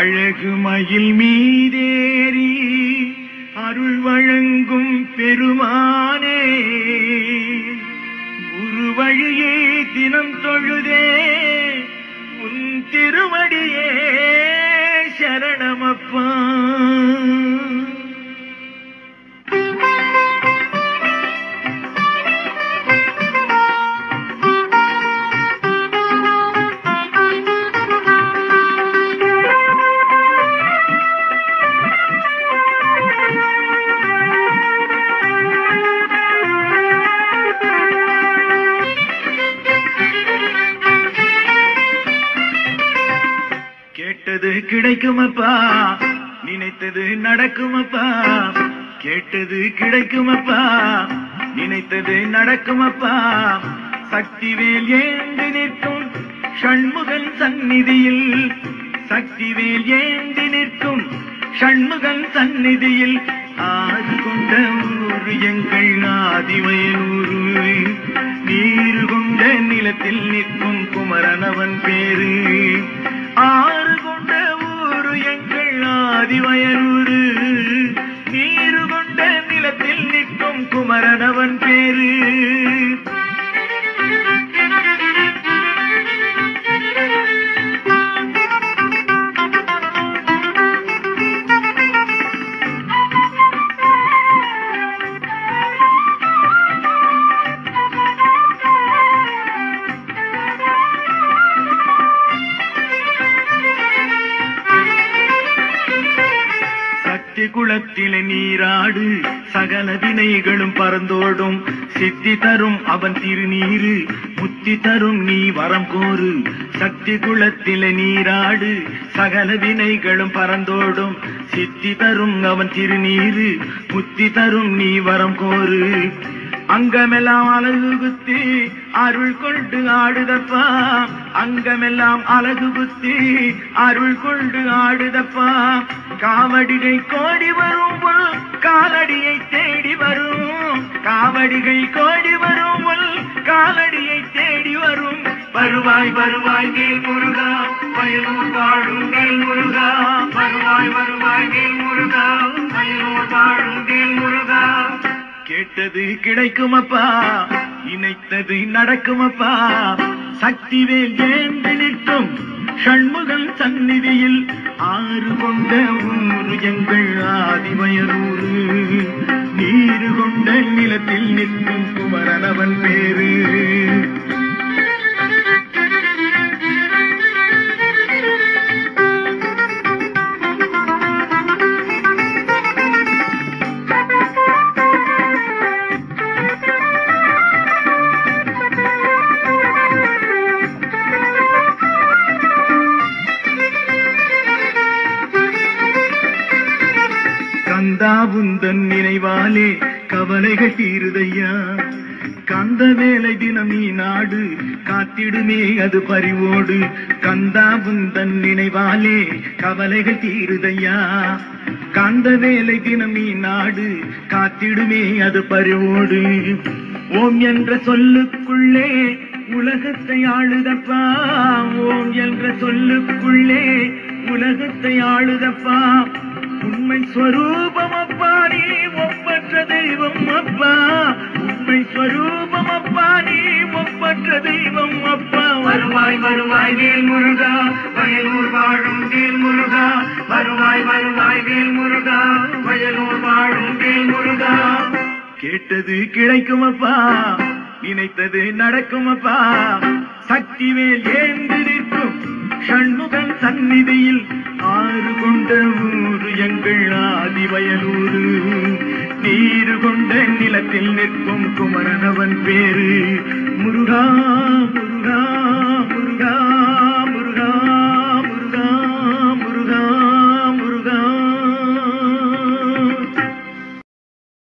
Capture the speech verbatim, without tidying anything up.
அழகு மயில் மீதேறி அருள் வழங்கும் பெருமானே, குரு வழியே தினம் தொழுதே உன் திருவடியே சரணமப்பா. கேட்டது கிடைக்குமப்பா, நினைத்தது நடக்குமப்பா. கேட்டது கிடைக்குமப்பா, நினைத்தது நடக்குமப்பா. சக்திவேல் ஏந்தி நிற்கும் ஷண்முகன் சந்நிதியில், சக்திவேல் ஏந்தி நிற்கும் ஷண்முகன் சந்நிதியில். ஆறு கொண்ட ஊர் எங்கள் ஆதிவயலூரு, நீரு கொண்ட நிலத்தில் நிற்கும் குமரனவன் பேரு. ஆறு கொண்ட ஊரு எங்கள் ஆதிவயலூரு, நீரு கொண்ட நிலத்தில் நிற்கும் குமரனவன் பேரு. குளத்திலே நீராடு சகல வினைகளும் பறந்தோடும். சித்தி தரும் அவன் திருநீரு, முத்தி தரும் நீ வரம் கோரு. சக்தி குளத்திலே நீராடு சகல வினைகளும் பறந்தோடும். சித்தி தரும் அவன் திருநீரு, முத்தி தரும் நீ வரம் கோரு. அங்கமெல்லாம் அழகு குத்தி அருள் கொண்டு ஆடுதப்பா, அங்கமெல்லாம் அழகு குத்தி அருள் கொண்டு ஆடுதப்பா. காவடிகை கோடி வரும் பொல் காலடியை தேடி வரும், காவடிகை கோடி வரும் பொல் காலடியை தேடி வரும். வருவாய் வருவாய் வேல் முருகா, வயலூர் வாழும் வேல் முருகா. வருவாய் வருவாய் வேல் முருகா, வயலூர் வாழும் வேல் முருகா. கேட்டது கிடைக்குமப்பா, இணைத்தது நடக்குமப்பா. சக்திவேல் ஏந்தி நிற்கும் ஷண்முகன் சந்நிதியில். ஆறு கொண்ட ஊரு எங்கள் ஆதிவயலூரு, நீரு கொண்ட நிலத்தில் நிற்கும் குமரனவன் பேரு. கந்தா உந்தன் நினைவாலே கவலைகள் தீருதையா. கந்த வேலை தினம் நீ நாடு காத்திடுமே அது பறிவோடு. கந்தா உந்தன் நினைவாலே கவலைகள் தீருதையா. கந்த வேலை தினம் நீ நாடு காத்திடுமே அது பறிவோடு. ஓம் என்ற சொல்லுக்குள்ளே உலகத்தை ஆளுதப்பா, ஓம் என்ற சொல்லுக்குள்ளே உலகத்தை ஆளுதப்பா. உண்மை ஸ்வரூபம் அப்பா, நீ ஒப்பற்ற தெய்வம் அப்பா. உண்மை ஸ்வரூபம் அப்பா, நீ ஒப்பற்ற தெய்வம் அப்பா. வருவாய் வருவாய் வேல் முருகா, வயலூர் வாழும் வேல் முருகா. வருவாய் வருவாய் வேல் முருகா, வயலூர் வாழும் வேல் முருகா. கேட்டது கிடைக்குமப்பா, நினைத்தது நடக்குமப்பா. சக்திவேல் ஏந்தி நிற்கும் ஷண்முகன் சந்நிதியில். ஆறு கொண்ட ஊரு எங்கள் ஆதிவயலூரு, நீரு கொண்ட நிலத்தில் நிற்கும் குமரனவன் பேரு. முருகா